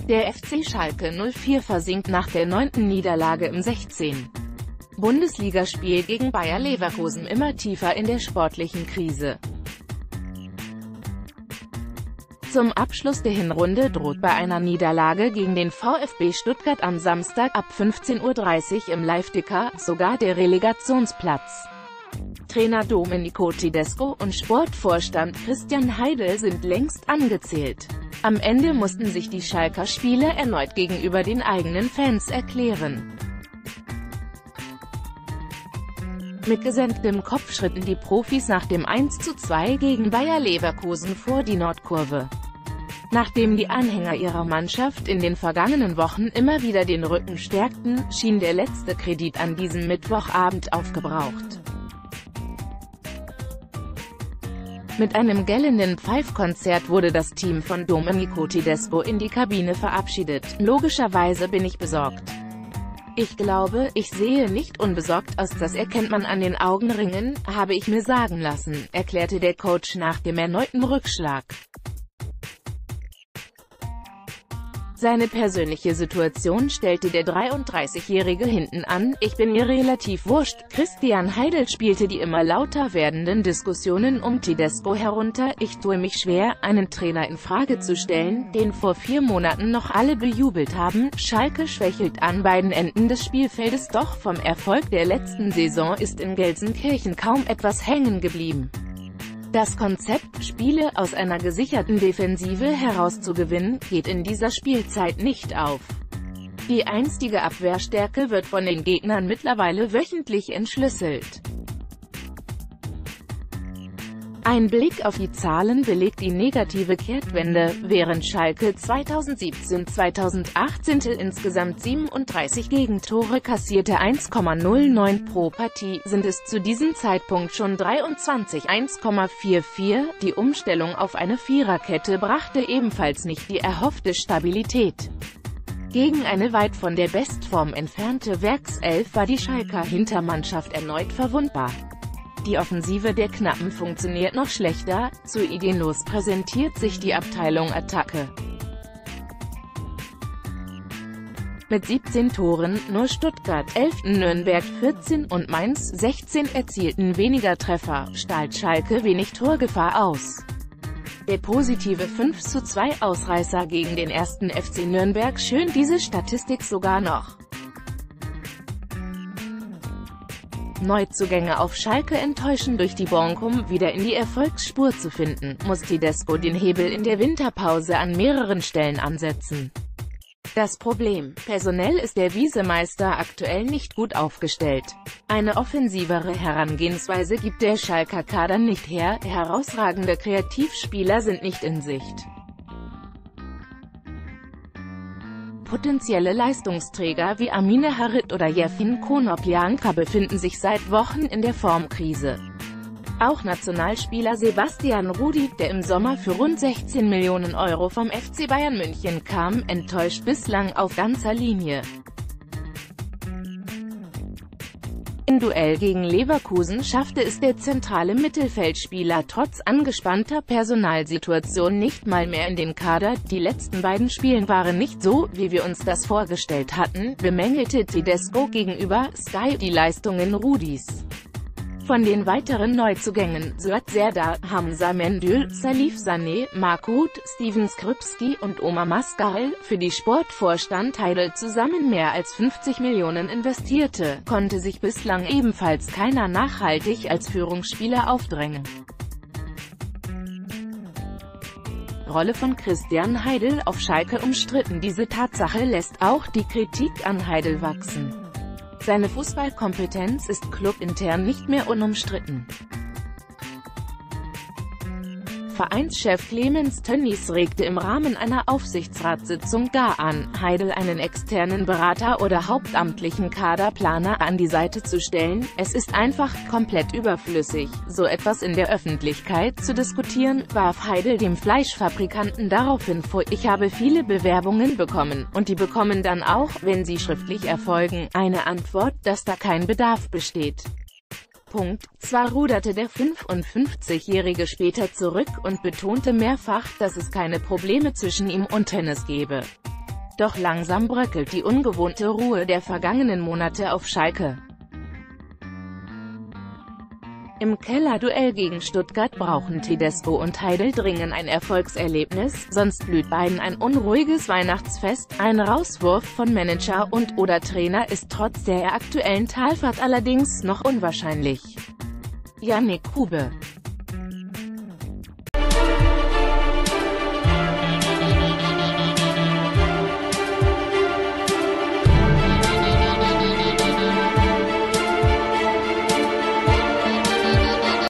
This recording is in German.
Der FC Schalke 04 versinkt nach der 9. Niederlage im 16. Bundesligaspiel gegen Bayer Leverkusen immer tiefer in der sportlichen Krise. Zum Abschluss der Hinrunde droht bei einer Niederlage gegen den VfB Stuttgart am Samstag ab 15:30 Uhr im Live-Ticker sogar der Relegationsplatz. Trainer Domenico Tedesco und Sportvorstand Christian Heidel sind längst angezählt. Am Ende mussten sich die Schalker Spieler erneut gegenüber den eigenen Fans erklären. Mit gesenktem Kopf schritten die Profis nach dem 1:2 gegen Bayer Leverkusen vor die Nordkurve. Nachdem die Anhänger ihrer Mannschaft in den vergangenen Wochen immer wieder den Rücken stärkten, schien der letzte Kredit an diesem Mittwochabend aufgebraucht. Mit einem gellenden Pfeifkonzert wurde das Team von Domenico Tedesco in die Kabine verabschiedet. Logischerweise bin ich besorgt. Ich glaube, ich sehe nicht unbesorgt aus, das erkennt man an den Augenringen, habe ich mir sagen lassen, erklärte der Coach nach dem erneuten Rückschlag. Seine persönliche Situation stellte der 33-Jährige hinten an: Ich bin mir relativ wurscht. Christian Heidel spielte die immer lauter werdenden Diskussionen um Tedesco herunter: Ich tue mich schwer, einen Trainer in Frage zu stellen, den vor 4 Monaten noch alle bejubelt haben. Schalke schwächelt an beiden Enden des Spielfeldes, doch vom Erfolg der letzten Saison ist in Gelsenkirchen kaum etwas hängen geblieben. Das Konzept, Spiele aus einer gesicherten Defensive herauszugewinnen, geht in dieser Spielzeit nicht auf. Die einstige Abwehrstärke wird von den Gegnern mittlerweile wöchentlich entschlüsselt. Ein Blick auf die Zahlen belegt die negative Kehrtwende. Während Schalke 2017/2018 insgesamt 37 Gegentore kassierte, 1,09 pro Partie, sind es zu diesem Zeitpunkt schon 23, 1,44. Die Umstellung auf eine Viererkette brachte ebenfalls nicht die erhoffte Stabilität. Gegen eine weit von der Bestform entfernte Werkself war die Schalker Hintermannschaft erneut verwundbar. Die Offensive der Knappen funktioniert noch schlechter, zu ideenlos präsentiert sich die Abteilung Attacke. Mit 17 Toren, nur Stuttgart 11, Nürnberg 14 und Mainz 16 erzielten weniger Treffer, strahlt Schalke wenig Torgefahr aus. Der positive 5:2 Ausreißer gegen den 1. FC Nürnberg schönt diese Statistik sogar noch. Neuzugänge auf Schalke enttäuschen. Durch die Bank, um wieder in die Erfolgsspur zu finden, muss Tedesco den Hebel in der Winterpause an mehreren Stellen ansetzen. Das Problem: Personell ist der Visemeister aktuell nicht gut aufgestellt. Eine offensivere Herangehensweise gibt der Schalker Kader nicht her, herausragende Kreativspieler sind nicht in Sicht. Potenzielle Leistungsträger wie Amine Harit oder Jefin Konoplyanka befinden sich seit Wochen in der Formkrise. Auch Nationalspieler Sebastian Rudi, der im Sommer für rund 16 Millionen Euro vom FC Bayern München kam, enttäuscht bislang auf ganzer Linie. Im Duell gegen Leverkusen schaffte es der zentrale Mittelfeldspieler trotz angespannter Personalsituation nicht mal mehr in den Kader. Die letzten beiden Spiele waren nicht so, wie wir uns das vorgestellt hatten, bemängelte Tedesco gegenüber Sky die Leistungen Rudis. Von den weiteren Neuzugängen, Suat Serdar, Hamza Mendül, Salif Sané, Markout, Steven Skripski und Omar Mascarell, für die Sportvorstand Heidel zusammen mehr als 50 Millionen investierte, konnte sich bislang ebenfalls keiner nachhaltig als Führungsspieler aufdrängen. Rolle von Christian Heidel auf Schalke umstritten. Diese Tatsache lässt auch die Kritik an Heidel wachsen. Seine Fußballkompetenz ist clubintern nicht mehr unumstritten. Vereinschef Clemens Tönnies regte im Rahmen einer Aufsichtsratssitzung gar an, Heidel einen externen Berater oder hauptamtlichen Kaderplaner an die Seite zu stellen. Es ist einfach komplett überflüssig, so etwas in der Öffentlichkeit zu diskutieren, warf Heidel dem Fleischfabrikanten daraufhin vor. Ich habe viele Bewerbungen bekommen, und die bekommen dann auch, wenn sie schriftlich erfolgen, eine Antwort, dass da kein Bedarf besteht. Zwar ruderte der 55-Jährige später zurück und betonte mehrfach, dass es keine Probleme zwischen ihm und Tönnies gebe. Doch langsam bröckelt die ungewohnte Ruhe der vergangenen Monate auf Schalke. Im Kellerduell gegen Stuttgart brauchen Tedesco und Heidel dringend ein Erfolgserlebnis, sonst blüht beiden ein unruhiges Weihnachtsfest. Ein Rauswurf von Manager und/oder Trainer ist trotz der aktuellen Talfahrt allerdings noch unwahrscheinlich. Yannick Hube